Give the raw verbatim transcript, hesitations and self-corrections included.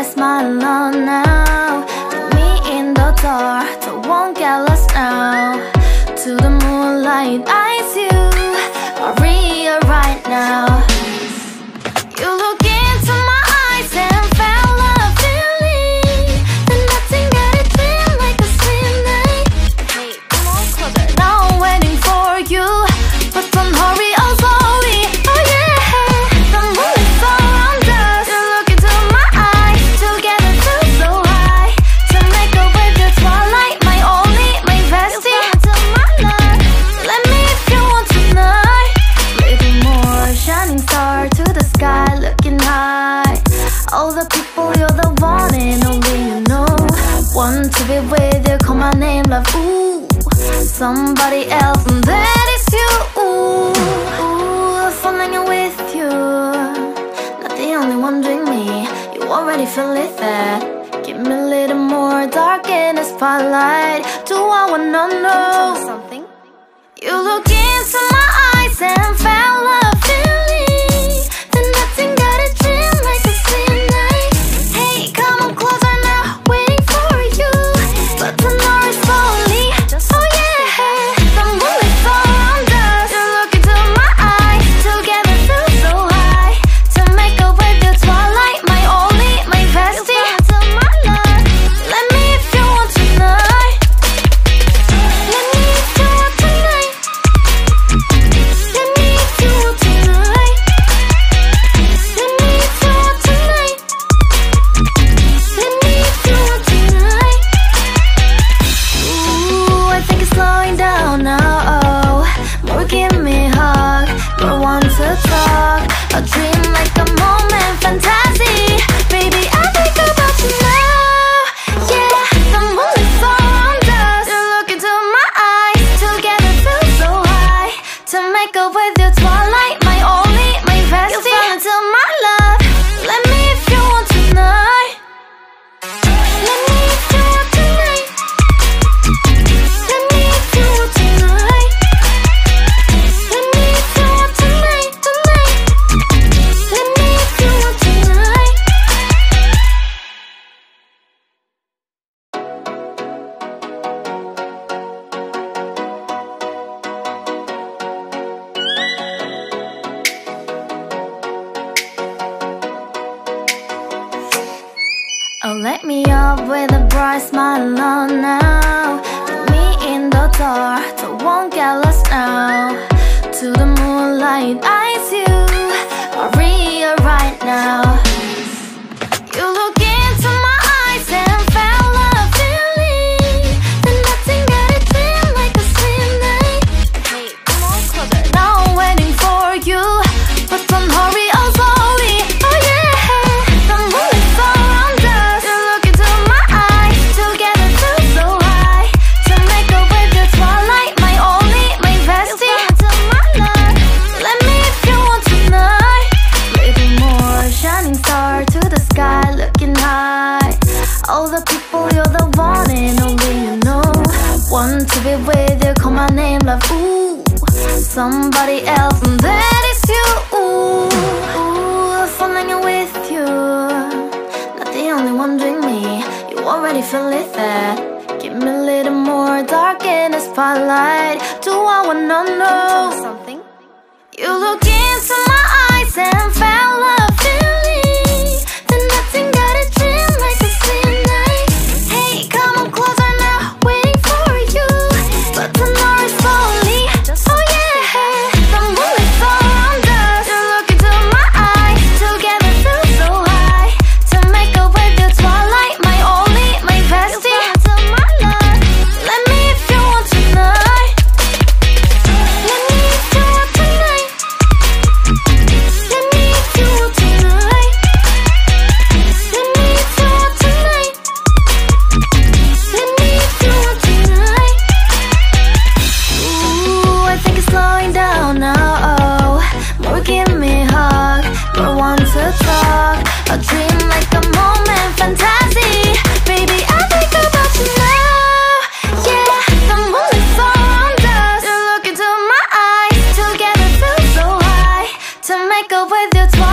bright smile on now. Put me in the dark, so won't get lost now. To the moonlight, eyes you are real right now. You look into my eyes and felt a feeling that nothing got it feel like a slim night. Hey, come on closer. Now I'm waiting for you, but don't hurry, oh slowly. Oh yeah, the moon is around us. You look into my eyes, together feel so high. To make a way the twilight, my only, my bestie. To my love, let me if you want tonight. Little more shining star to the sky, looking high. All the people, you're the one and only you know. Want to be with you, call my name, love, ooh. Somebody else, and that is you, ooh. Ooh, falling in with you. Not the only one doing me, you already feel it there. Give me a little more dark in the spotlight. Do I wanna know something? You look into my eyes and felt a feeling that nothing got it dream like a slim night. Hey, come on closer now, waiting for you, but the noise slowly. Oh yeah, the moon is around us. You look into my eyes, together feel so high. To make a way the twilight, my only, my bestie. To my love, let me if you want tonight. Let me if you want tonight. Let me if you want tonight. Let me if you want tonight. Let me if you want tonight. Ooh, I think it's slowing down now. Oh, more give me a hug, more want to talk. A dream like a moment, fantasy. Baby, I think about you now. Yeah, the moon is around us. You look into my eyes, together feel so high. To make a way the twilight, my only, my bestie. You fall into my love. Let me if you want tonight. Let me if you want tonight. Let me if you want tonight. Let me if you want tonight, tonight. Let me if you want tonight. Oh, let me up with a bright smile on now. Put me in the dark, so won't get lost now. To the moonlight, eyes you are real right now. You look into my eyes and felt a feeling that nothing got it feel like a slim night. Hey, come on closer. Now I'm waiting for you, but don't hurry, oh slowly. Oh yeah, the moon is around us. You look into my eyes, together feel so high. To make a way the twilight, my only, my bestie. To my love, let me if you want tonight. Little more shining star to the sky, looking high. All the people, you're the one and only you know. Want to be with you, call my name, love, ooh. Somebody else, and that is you, ooh. Ooh, falling in with you. Not the only one doing me, you already feel it there. Give me a little more dark in the spotlight. Do I wanna know something? You look into my eyes and felt a feeling that nothing got it dream like a slim night. Hey, come on closer now, waiting for you, but the noise slowly. Oh yeah, the moon is around us. You look into my eyes, together feel so high. To make a way the twilight, my only, my bestie. To my love, let me if you want tonight. Let me if you want tonight. Let me if you want tonight. Let me if you want tonight. Let me if you want tonight. Ooh, I think it's slowing down now. Oh, more give me a hug, more want to talk. A dream like a moment, fantasy. Baby, I think about you now. Yeah, the moon is around us. You look into my eyes, together feel so high. To make a way the twilight.